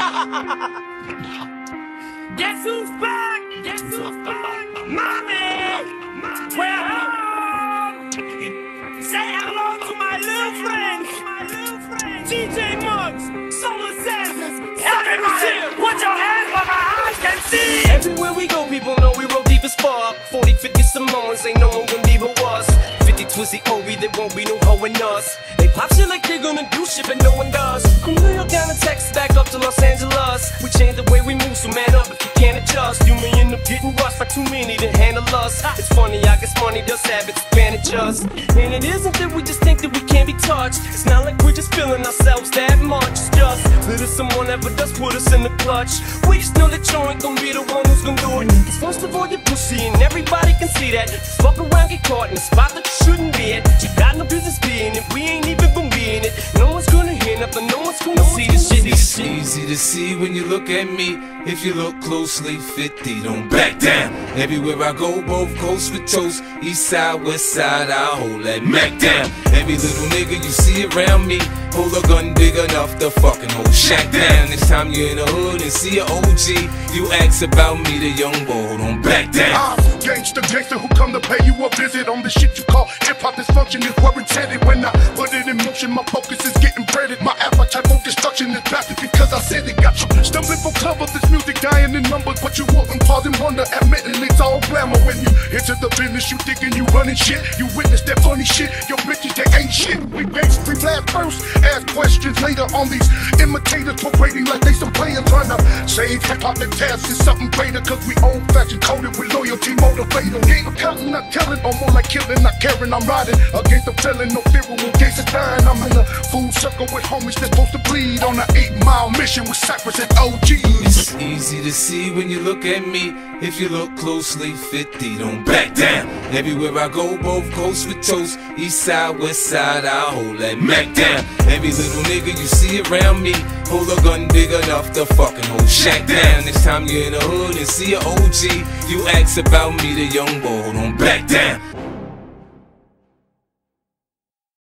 Guess who's back? Guess who's back? Mommy! We're home! Say hello to my little friends! DJ Muggs, Solar Sands, everybody! Put your hands where my eyes can see! Everywhere we go, people know we roll deep as fuck. 40, 50 Samoans, ain't no one gonna leave us. 50 Twizzy Obi, there won't be no hoe in us. They pop shit like they're gonna do shit, but no one does. From New York down to Texas, back up to Los Angeles. We change the way we move, so man up if you can't adjust. You may end up getting rushed by too many to handle us. It's funny, I guess money does have its advantages. And it isn't that we just think that we can't be touched. It's not like we're just feeling ourselves that much. It's just that if someone ever does put us in the clutch, we just know that you ain't gonna be the one who's gonna do it. Cause first of all, you're pussy and everybody can see that. Just fuck around, get caught in a spot that you shouldn't be at. You got no business being it, we ain't even gonna be in it. No one's gonna hear nothing, no one's gonna see this shit. It's easy to see when you look at me. If you look closely, 50, don't back down. Everywhere I go, both coast with toast. East side, west side, I hold that Mac down. Every little nigga you see around me, hold a gun big enough to fucking hold Shack down. Next time you're in the hood and see an OG, you ask about me, the young boy, don't back down. Gangsta who come to pay you a visit on the shit you call hip-hop dysfunction is where it's headed. When I put it in motion, my focus is getting breaded. My appetite for destruction is back because I said it. Got you stumbling for cover, this music dying in numbers, but you wouldn't pause and wonder, admitting it's all glamour. When you enter the business, you thinking you running shit, you witness that funny shit, your bitches, they ain't shit. We gangsta, we blast first, ask questions later on these imitators parading like they some players trying to save hip-hop. The task is something greater, cause we old-fashioned coded with loyalty motivator. Ain't accounting, not telling, or more like killing, not caring. I'm riding against the feeling, no fear when cases dying. I'm in a full circle with homies that's supposed to bleed on an 8-mile mission with Cypress and OGs. It's easy to see when you look at me. If you look closely, 50, don't back down. Everywhere I go, both coasts with toast. East side, west side, I hold that Mac down. Every little nigga you see around me, hold a gun big enough to fucking hold Shack down. Next time you're in the hood and see an OG, you ask about me, the young boy, don't back down.